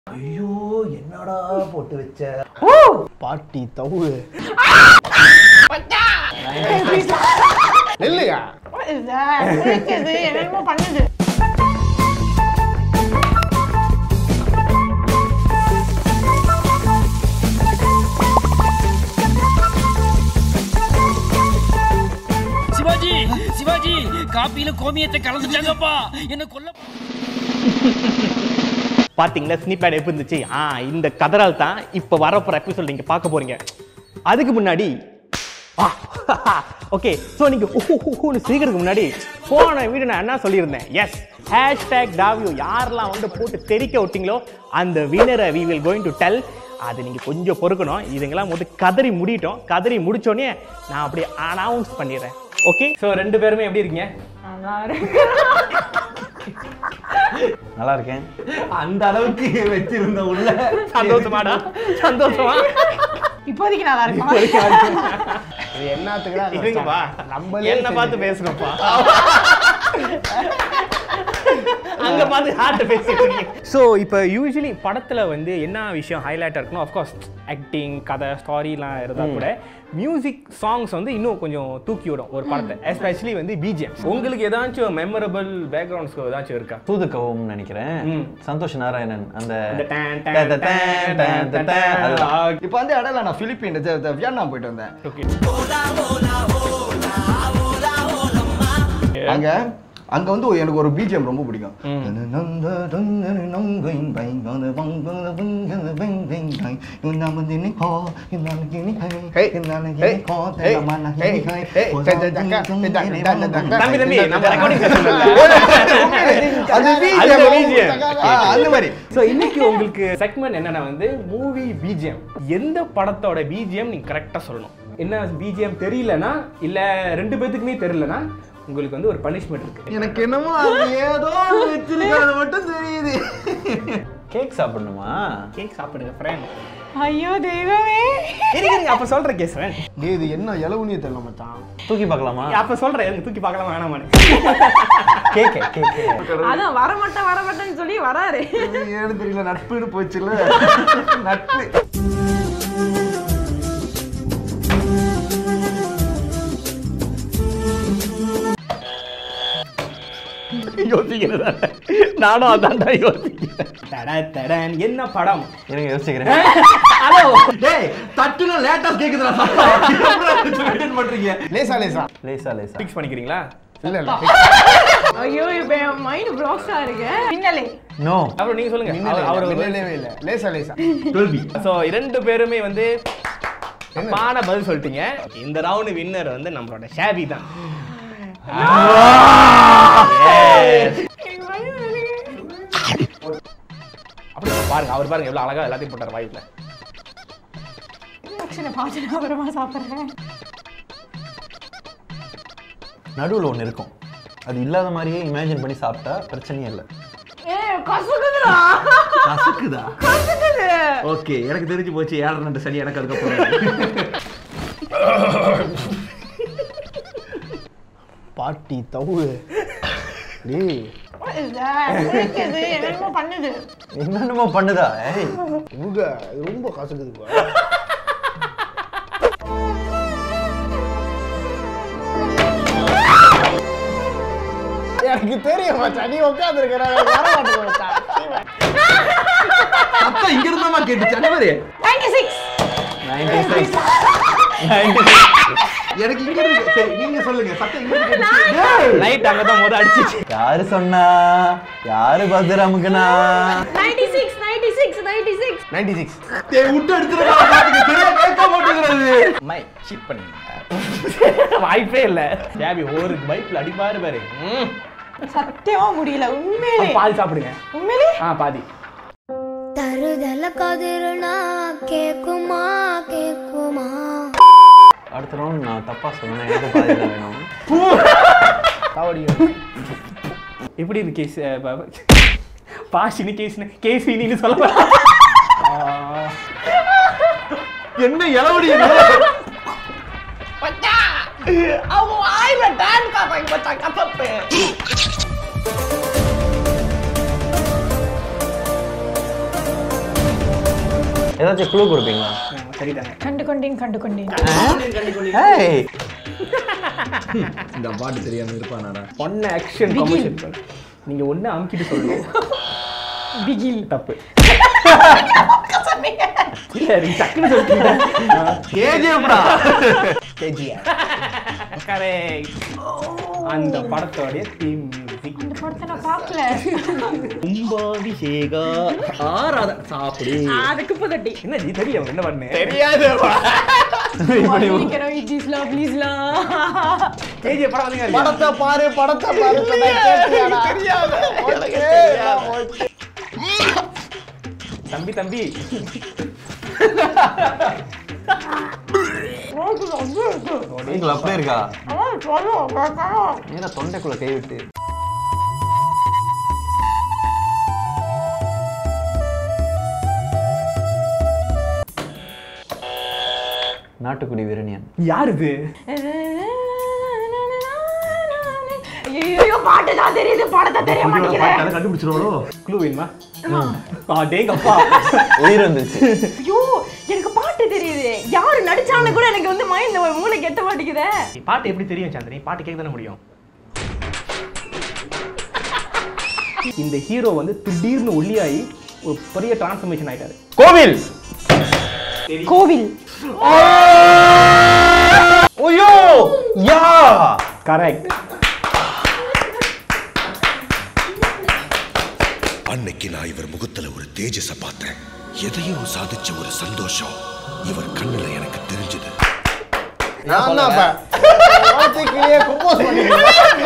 ஐயோ என்னடா போட்டு வச்ச பாட்டி தவு இல்லையா என்னமோ பண்ணுது. சிவாஜி சிவாஜி காப்பியில கோமியத்தை கலந்துட்டாங்கப்பா என்ன கொல்ல. பாத்தீங்களா ஸ்னிப்பேட் எப்படி இருந்துச்சு? இந்த கதரால் தான் இப்ப வரப்போற எபிசோட் நீங்க பார்க்க போறீங்க. அதுக்கு முன்னாடி ஓகே ஸோ நீங்க சீக்கிரத்துக்கு முன்னாடி போன வீடியோ நான் என்ன சொல்லியிருந்தேன்? எஸ் #daviu யாரெல்லாம் வந்து போட்டு தெரிக்க விட்டீங்களோ அந்த வினரை we will going to tell. அது நீங்க கொஞ்சம் பொறுக்கணும். இதுங்கெல்லாம் வந்து கதறி முடிட்டோம். கதறி முடிச்சோடனே நான் அப்படியே அனௌன்ஸ் பண்ணிடுறேன். ஓகே ஸோ ரெண்டு பேருமே எப்படி இருக்கீங்க? நல்லா இருக்கேன். அந்த அளவுக்கு வச்சிருந்த உள்ள சந்தோஷமாடா? சந்தோஷமா? இப்போதைக்கு நல்லா இருக்கும். இது என்னத்துக்குடா இருங்கப்பா நம்மளே என்ன பார்த்து பேசுறப்பா அங்க பார்த்து ஹார்ட் பேசிட்டு இருக்கீங்க. ஸோ இப்போ யூஸ்வலி படத்துல வந்து என்ன விஷயம் ஹைலைட்டாக இருக்கணும்? அஃப்கோர்ஸ் ஆக்டிங், கதை, ஸ்டாரிலாம் இருந்தால் கூட மியூசிக் சாங்ஸ் வந்து இன்னும் கொஞ்சம் தூக்கி விடும் ஒரு படத்தை. எஸ்பெஷலி வந்து பிஜிஎம். உங்களுக்கு ஏதாச்சும் மெமரபிள் பேக்ரவுண்ட் ஸ்கோர் ஏதாச்சும் இருக்கா? தூதுக்கவும் நினைக்கிறேன். சந்தோஷ் நாராயணன் அந்த இப்போ வந்து இடையில நான் பிலிப்பீன் வியட்நாம் போயிட்டு வந்தேன். அங்க வந்து எனக்கு ஒரு பிஜிஎம் ரொம்ப பிடிக்கும். இன்னைக்கு உங்களுக்கு செக்மெண்ட் என்னன்னா வந்து மூவி பிஜிஎம். எந்த படத்தோட பிஜிஎம் நீங்க கரெக்டா சொல்லணும். என்ன பிஜிஎம் தெரியலனா இல்ல ரெண்டு பேத்துக்குமே தெரியலனா உங்களுக்கு வந்து ஒரு பனிஷ்மெண்ட் இருக்கு. எனக்கு என்னமோ அது ஏதோ வச்சிருக்கிறது மட்டும் தெரியுது. கேக் சாப்பிடணுமா? கேக் சாப்பிடுங்க ஃப்ரெண்ட். ஐயோ தெய்வமே. இருங்க அப்ப சொல்ற கேஸ் ஃப்ரெண்ட். டேய் இது என்ன இளவுனியே தெரியல மச்சான். தூக்கி பார்க்கலாமா? அப்ப சொல்றேன் எனக்கு தூக்கி பார்க்கலாம் வேணாமான்னு. கேக் அதான் வர மாட்டேன்னு சொல்லி வராரு. ஏன்னு தெரியல நட்புன்னு போச்சுல. நட்பு யோசிக்கிறேன். நானும் அதான்டா யோசிக்கிறேன். என்ன படம்? எனக்கு யோசிக்கிறேன். ஹலோ டேய் தட்டுல லேட்டா கேக்குதுடா சத்தம். மெயின்டெய்ன் பண்றீங்க. லேசா ஃபிக்ஸ் பண்ணிக்கிறீங்களா? இல்ல ஐயோ இப்ப என் மைண்ட் ப்ளாக்ஸா இருக்கு. பின்னலே நோ அப்புறம் நீங்க சொல்லுங்க. அவர் இல்லவே இல்ல. லேசா தோல்வி. சோ இரண்டு பேருமே வந்து தப்பான பதில் சொல்லிட்டீங்க. இந்த ரவுண்ட் வின்னர் வந்து நம்மளோட ஷாபி தான். அப்படி பாருங்க அவர் பாருங்க எவ்வளவு அழகா எல்லாத்தையும் போட்டார் வாய்ப்புல. அப்புறமா சாப்பிடுறேன். நடுவுல ஒண்ணு இருக்கும். அது இல்லாத மாதிரியே இமேஜின் பண்ணி சாப்பிட்டா பிரச்சனையே இல்லை. கசக்குதா? கசக்குது. ஓகே எனக்கு தெரிஞ்சு போச்சு. 7 சரி எனக்கு அதுக்கு அப்புறம் பாட்டி தவு டேய் என்னமோ பண்ணுது. என்னென்னமோ பண்ணுதா? ரொம்ப கசக்குது. எனக்கு தெரியும் மச்சான் நீ உட்கார்ந்து இருக்கற. வர மாட்டேங்க மச்சான். அப்பா இங்க இருந்தாமா கேட்டுச்சு அனவரே. 96 எனக்கு இங்க இருக்கு. சரி நீங்க சொல்லுங்க. சத்தம் இங்க கேட்டுச்சு. லைட் அங்க தான் மொத அடிச்சிச்சு. யாரு சொன்னா? யாரு பத்ராமுக்குனா? 96 டேய் விட்டு எடுத்துறடா. பாத்துக்க சரியா கேட்க மாட்டேங்கிறது. மை சீட் பண்ணீங்க. வாய்ப்பே இல்ல. ஷாபி ஒரு பைப்ல அடிப்பாரு பாரு. சத்தியமா முடியல உண்மையிலே. பாதி சாப்பிடுங்க. உண்மையிலே? பாதி. தருதல கதிரனா கேக்குமா கேக்குமா. அடுத்த ரவுண்ட் நான் தப்பா சொன்னேன். எனக்கு பாதி தான் வேணும். தாவடியோ எப்படி இருக்கு கேஸ்? பாஷினி கேசினி சொல்ல என்ன இளவடி அவங்க வாயில டான்ஸ் ஆடுறாங்க மச்சான் கசப்பு. ஏதாச்சும் க்ளூ கொடுப்பீங்களா? சரிதாங்க. கண்டு கொண்டேன் ஏய் இந்த பாட்டு தெரியாம இருப்பானாடா. ஒன்னு ஆக்ஷன் கமர்ஷியல். நீங்க ஒண்ணு அமுக்கிட்டு சொல்லணும். பிகில். தப்பு. இல்ல நீ டக்குன்னு சொல்லிட்டீங்க. கேஜிஎஃப்டா. கேஜிஎஃப். கரெக்ட். அந்த படத்தோட தீம் மியூசிக். இந்த படத்தை நான் பார்க்கல. கும்பாபிஷேகா ஆராத சாப்பிடு. அதுக்கு பதட்டி. என்ன ஜி தெரியும் என்ன பண்ணு? தெரியாது. நிக்கிறோம் இட்லிஸ்லா ப்ளீஸ்லா. கேஜிஎஃப் படம் வந்துங்க. படத்தை பாரு சொன்னா கேட்டியாடா? தெரியாது. தம்பி நீங்களா அப்படியே இருக்கா? ஏன்னா தொண்டைக்குள்ள கை விட்டு நாட்டுக்குடி வீரணியன். யார் இது? ஐயோ பாட்டு தான் தெரியுது, படத்தை தெரிய மாட்டேங்குது. கண்டுபிடிச்சிருவாளோ? க்ளூ வேணுமா? டேங்கப்பா உயிர் வந்துச்சு. ஐயோ எனக்கு பாட்டு தெரியுது, யாரு நடிச்சான்னு கூட எனக்கு வந்து மைண்ட்ல மூளை கெட்ட மாட்டேங்குதே. பாட்டு எப்படி தெரியும் சந்திரி? பாட்டு கேட்க தானே முடியும். இந்த ஹீரோ வந்து திடீர்னு ஒல்லியாகி ஒரு பெரிய டிரான்ஸ்ஃபர்மேஷன் ஆயிட்டாரு. கோவில். கோவில். ஓயோ யா கரெக்ட். அன்னைக்கு நான் இவர் முகத்துல ஒரு தேஜஸ பார்த்தேன். எதையோ சாதிச்ச ஒரு சந்தோஷம் இவர் கண்ணுல எனக்கு தெரிஞ்சது. நான் தான் வார்த்தைக்கிலே கம்போஸ் பண்ணிட்டேன்.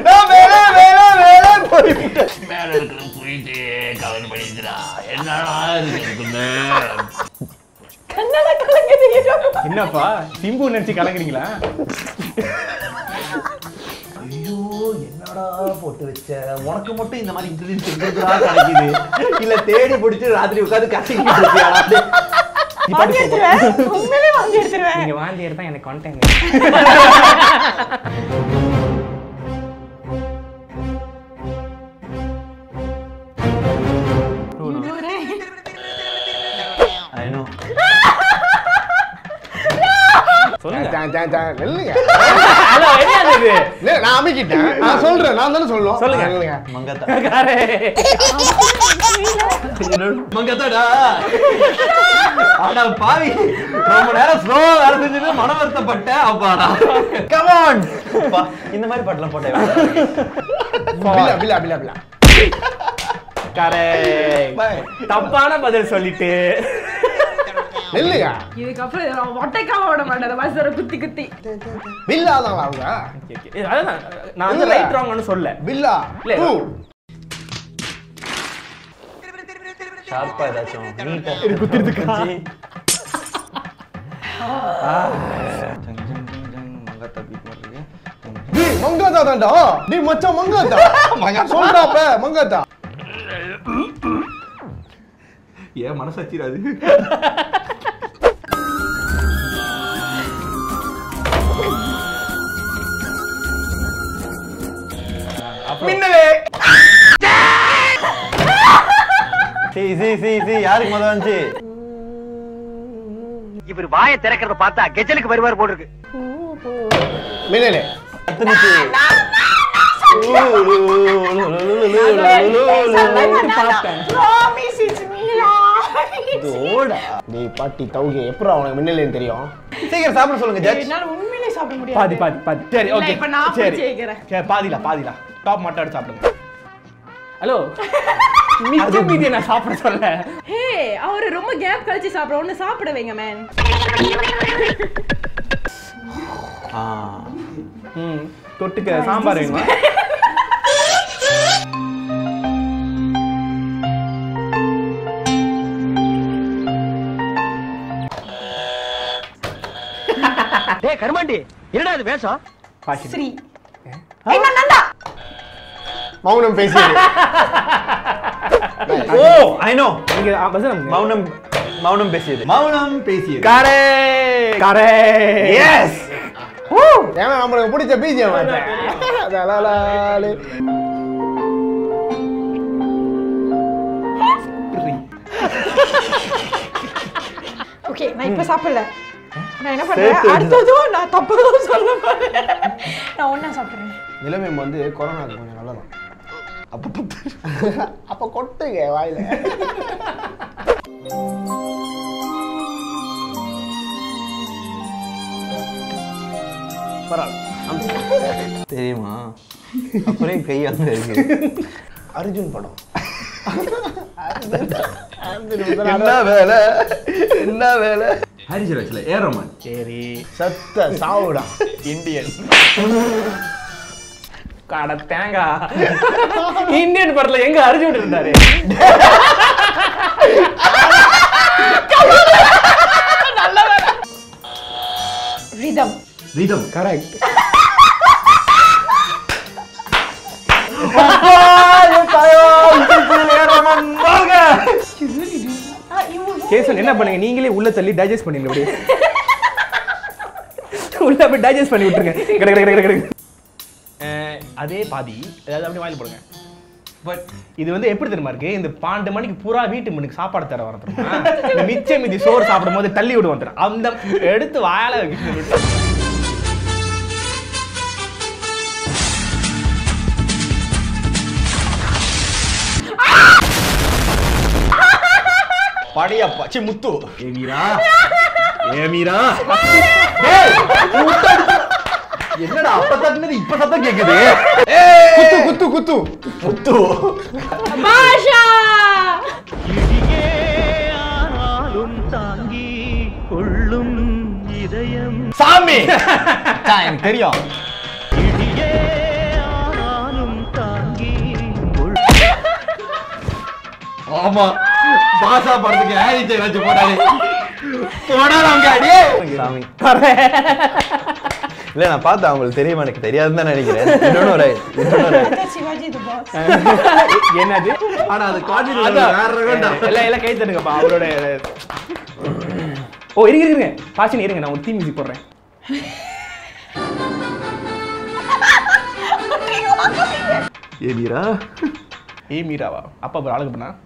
மேல இருக்கிற போயிட்டு கவர் பண்ணிடுறா. என்னடா இருக்குன்னு கண்ணால கலங்குது. என்னப்பா சிம்பு நினைச்சு கலங்குறீங்களா? ஐயோ என்னடா போட்டு வச்ச, உனக்கு மட்டும் இந்த மாதிரி இன்கிரீடியன்ஸ் எங்கடா கிடைக்குது? இல்ல தேடி பிடிச்சு ராத்திரி உட்கார்ந்து கத்திக்கிட்டு இருக்கியாடா? வாங்கி எடுத்துருவேன், உண்மையிலே வாங்கி எடுத்துருவேன். நீங்க வாந்தி எடுத்தா எனக்கு கான்டாக்ட். I know. சொல்லுங்க. இல்லைங்க ஹலோ என்னது இது? இல்ல நான் அமைக்கிட்டேன். நான் சொல்றேன், நான் தானே சொல்லணும். சொல்லுங்க. இல்லைங்க மங்கத்தா. மங்கத்தாடா. அட பாவி, ரொம்ப நேரம் ஸ்லோவா வேலை செஞ்சது மன வருத்தப்பட்டேன். அப்பாடா கம் ஆன். இந்த மாதிரி பாட்டுலாம் போட்டேன். Blah blah blah blah. Correct. தப்பான பதில் சொல்லிட்டு இல்லையா? இதுக்கப்புறம் ஒட்டைக்காம விட மாட்டேன், வாசர குத்தி குத்தி. பில்லா தான் அவங்க. அதான் நான் வந்து ரைட் ராங்னு சொல்ல. பில்லா இல்ல. ஷார்ப்பா ஏதாச்சும் நீட்டா குத்திருக்கா? டேய் மங்காதா தான்டா. டேய் மச்சான் மங்காதா. சொல்றாப்ப மங்காதா. ஏன் மனசாச்சிராது? மின்னலே. சி யாருக்கு முதல்ல வந்துச்சு? இவர் வாயை திறக்கிறத பார்த்தா கெஜலுக்கு வருவார் போல இருக்கு. மின்னலே. அத்தனைக்கு டேய் பாட்டி தௌகே எப்பறா உனக்கு மின்னலேன்னு தெரியும்? சீக்கிரம் சாப்பிட சொல்லுங்க ஜட்ஜ். என்னால உண்மையிலே சாப்பிட முடியாது. பாதி பாதி பாதி. சரி இல்ல, ஓகே. இப்ப நான் சரி கேக்குறேன். சரி பாதில டாப் மட்டும் எடுத்து சாப்பிடுங்க. ஹலோ மிச்ச மீதியை நான் சாப்பிட சொல்ல. ஹே அவரு ரொம்ப கேப் கழிச்சு சாப்பிட ஒண்ணு சாப்பிட வைங்க மேன். தொட்டுக்க சாம்பார் வேணுமா? டேய் கருமாண்டி என்னடா இது வேஷம்? ஸ்ரீ என்ன Nandha Mounam Pesiyadhu. Oh I know. நீங்க பசங்க Mounam Pesiyadhu. Mounam Pesiyadhu. Correct correct. Yes. ஏன்னா நம்மளுக்கு பிடிச்ச பிஜிஎம் அதலாலே. நான் இப்ப சாப்பிடல. நான் என்ன பண்றேன், அடுத்ததும் நான் தப்புதான் சொல்ல போறேன். நான் ஒண்ணா சாப்பிடுறேன். நிலவேம்பு வந்து கொரோனாக்கு கொஞ்சம் நல்லதான். அப்ப கொட்டுங்க வாயில. தெரியுமா? அப்புறம் கை அங்க இருக்கு. அர்ஜுன் படம். என்ன வேலை என்ன வேலை? ஹாரிஸ் ராஜ்ல ஏ ரஹ்மான். சரி சத்த சாவுடா இந்தியன் காட தேங்காய். இந்தியன் படத்துல எங்க அர்ஜுன் இருந்தாரு? ரிதம். Rhythm correct. கேசன் என்ன பண்ணுங்க, நீங்களே உள்ள தள்ளி டைஜஸ்ட் பண்ணிடுங்க. அப்படியே உள்ள போய் டைஜஸ்ட் பண்ணி விட்டுருங்க. அதே பாதி அதாவது அப்படி வாயில் போடுங்க. பட் இது வந்து எப்படி தெரியுமா இருக்கு, இந்த 12 மணிக்கு பூரா வீட்டு மணிக்கு சாப்பாடு தர வரதும் மிச்ச மீதி சோறு சாப்பிடும் போது தள்ளி விடு வந்துடும். அந்த எடுத்து வாயால படையப்பா சி முத்து. ஏமீரா ஏமீரா என்னடா அப்ப தட்டுனது இப்ப சத்தம் கேக்குது? குத்து குத்து குத்து முத்து. பாஷா தாங்கி கொள்ளும் இதயம் சாமி எனக்கு தெரியும். தாங்கி ஆமா பாஷா படத்துக்கு ஹாரிஸ் ராஜ் போடாதே போடாதவங்க அடி சாமி. இல்ல நான் பார்த்தேன், அவங்களுக்கு தெரியுமா எனக்கு தெரியாதுன்னு தான் நினைக்கிறேன். Sivaji the boss. என்னது? ஆனா அது கான்டினியூ வேற ரகம்டா. எல்லாம் கை தட்டுங்கப்பா அவரோட. ஓ இருங்க பாஷன் இருங்க, நான் ஒரு தீ மியூசிக் போடுறேன். ஏமீரா மீராவா? அப்பா ஒரு அழகு பண்ணா.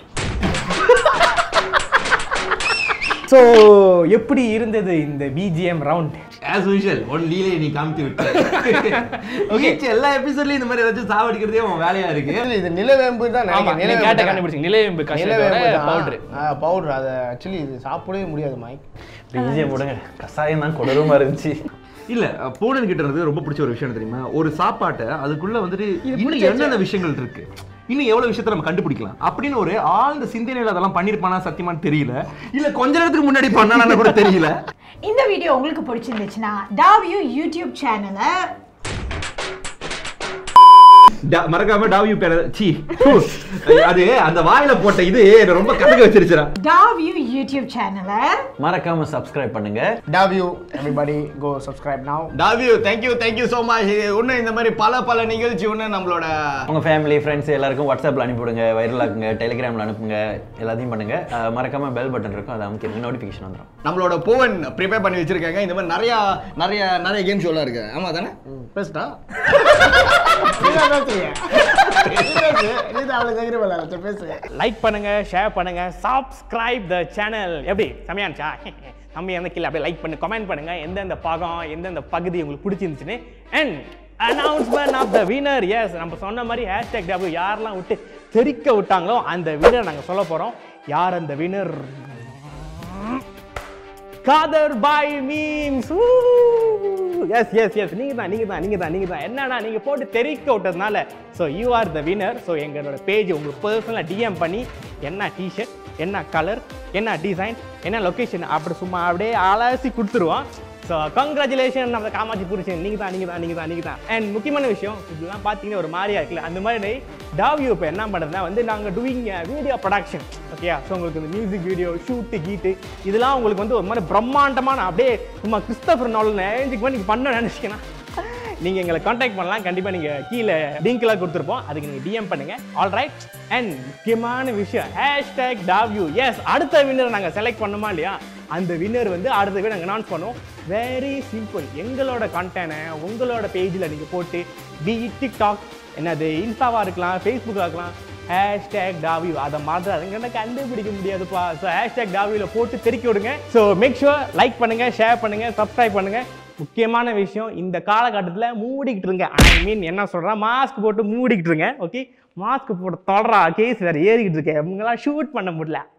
சோ எப்படி இருந்தது இந்த BGM round? as usual one லீலே நீ காமிச்சு விட்ட. ஓகே எல்லா எபிசோட்லயும் இந்த மாதிரி ஏதாச்சும் சாவடிக்கிறதே உன் வேலையா இருக்கு. இது நிலவேம்பு தான் நினைக்கிறேன். கேட்ட கண்டுபிடிச்சீங்க. நிலவேம்பு கஷாயோட பவுடர். பவுடர். அது ஆக்சுவலி இது சாப்பிடவே முடியாது மைக். பிஜிஎம் போடுங்க. கசாயம் தான் கொடூரமா இருந்துச்சு. இல்ல பூனன் கிட்ட இருந்து ரொம்ப பிடிச்ச ஒரு விஷயம் தெரியுமா, ஒரு சாப்பாட்டை அதுக்குள்ள வந்துட்டு இன்னும் என்னென்ன விஷயங்கள் இருக்கு, இன்னும் எவ்வளவு விஷயத்தை நம்ம கண்டுபிடிக்கலாம் அப்படின்னு ஒரு ஆழ்ந்த சிந்தனையில அதெல்லாம் பண்ணிருப்பானா சத்தியமான்னு தெரியல. இல்ல கொஞ்ச நேரத்துக்கு முன்னாடி பண்ணானு கூட தெரியல. இந்த வீடியோ உங்களுக்கு பிடிச்சிருந்துச்சுன்னா டாவ்யூ யூடியூப் சேனலை மறக்காம டாவ்யூ பேர சி அது அந்த வாயில போட்ட இது ரொம்ப கதக வச்சிருச்சுடா. டாவ்யூ யூடியூப் சேனலை மறக்காம சப்ஸ்கிரைப் பண்ணுங்க. டாவ்யூ எவரிபடி கோ சப்ஸ்கிரைப் நவ. டாவ்யூ thank you so much. இன்னும் இந்த மாதிரி பல நிகழ்ச்சி ஒன்று நம்மளோட உங்க ஃபேமிலி ஃப்ரெண்ட்ஸ் எல்லாருக்கும் வாட்ஸ்அப்ல அனுப்பிவிடுங்க, வைரல் ஆக்குங்க, டெலிகிராம்ல அனுப்புங்க, எல்லாத்தையும் பண்ணுங்க. மறக்காம பெல் பட்டன் இருக்கும், அதை அமுக்கி நோட்டிஃபிகேஷன் வந்துடும். நம்மளோட போவன் ப்ரிப்பேர் பண்ணி வச்சிருக்காங்க. இந்த மாதிரி நிறைய கேம் ஷோலாம் இருக்கு. ஆமா தானே? பேசுடா. லைக் பண்ணுங்க, ஷேர் பண்ணுங்க, சப்ஸ்கிரைப் த சேனல். எப்படி சமையான்ச்சா? தம்பி அந்த கீழே அப்படியே லைக் பண்ணி கமெண்ட் பண்ணுங்க எந்தெந்த பாகம் எந்தெந்த பகுதி உங்களுக்கு பிடிச்சிருந்துச்சுன்னு. And announcement of the winner. Yes நம்ம சொன்ன மாதிரி #W யாரெல்லாம் விட்டு தெரிக்க விட்டாங்களோ அந்த வினர் நாங்கள் சொல்ல போறோம். யார் அந்த winner? Kadhar Bhai memes. Yes நீங்க தான். என்னன்னா நீங்க போட்டு தெரிக்க விட்டதுனால so you are the winner. So எங்களோட பேஜ் உங்களுக்கு பர்சனலாக டிஎம் பண்ணி என்ன டிஷர்ட், என்ன கலர், என்ன டிசைன், என்ன லொக்கேஷன் அப்படி சும்மா அப்படியே அலசி கொடுத்துருவோம். ஸோ கங்க்ராச்சுலேஷன் நம்ம காமாட்சி புரிச்சு. நீங்கள் தான். அண்ட் முக்கியமான விஷயம், இதெல்லாம் பார்த்தீங்கன்னா ஒரு மாதிரியா இருக்குல்ல, அந்த மாதிரி டாவ்யூ இப்போ என்ன பண்ணுறதுனா வந்து நாங்கள் doing video production. Okay, so உங்களுக்கு இந்த மியூசிக் வீடியோ ஷூட்டு கீட்டு இதெல்லாம் உங்களுக்கு வந்து ஒரு மாதிரி பிரம்மாண்டமான அப்படியே சும்மா கிறிஸ்டோபர் நோலன் ஏஞ்சுக்கு நீங்கள் பண்ண நினச்சிங்கன்னா நீங்கள் எங்களை காண்டாக்ட் பண்ணலாம். கண்டிப்பாக நீங்கள் கீழே லிங்க்லாம் கொடுத்துருப்போம், அதுக்கு நீங்கள் டிஎம் பண்ணுங்கள். ஆல்ரைட். அண்ட் முக்கியமான விஷயம் #டாவ்யூ. எஸ் அடுத்த வின்னர் நாங்கள் செலக்ட் பண்ணோமா இல்லையா, அந்த வின்னர் வந்து அடுத்த வீடு நாங்கள் அனௌன்ஸ் பண்ணுவோம். Very simple. எங்களோட கண்டென்ட்டை உங்களோட பேஜில் நீங்கள் போட்டு டிக்டாக் என்னது இன்ஸ்டாவாக இருக்கலாம், ஃபேஸ்புக்காக இருக்கலாம், #டாவியூ. அதை மாதிரி கண்டுபிடிக்க முடியாதுப்பா. ஸோ #டாவியூல போட்டு தெரிக்க விடுங்க. ஸோ மேக் ஷுர் லைக் பண்ணுங்க, ஷேர் பண்ணுங்க, சப்ஸ்கிரைப் பண்ணுங்க. முக்கியமான விஷயம், இந்த காலகட்டத்தில் மூடிக்கிட்டு இருங்க. ஐ மீன் என்ன சொல்கிறேன், மாஸ்க் போட்டு மூடிக்கிட்டு இருங்க. ஓகே, மாஸ்க் போட்டு தொடரா கேஸ் வேறு ஏறிக்கிட்டு இருக்கேன், இவங்களாம் ஷூட் பண்ண முடியல.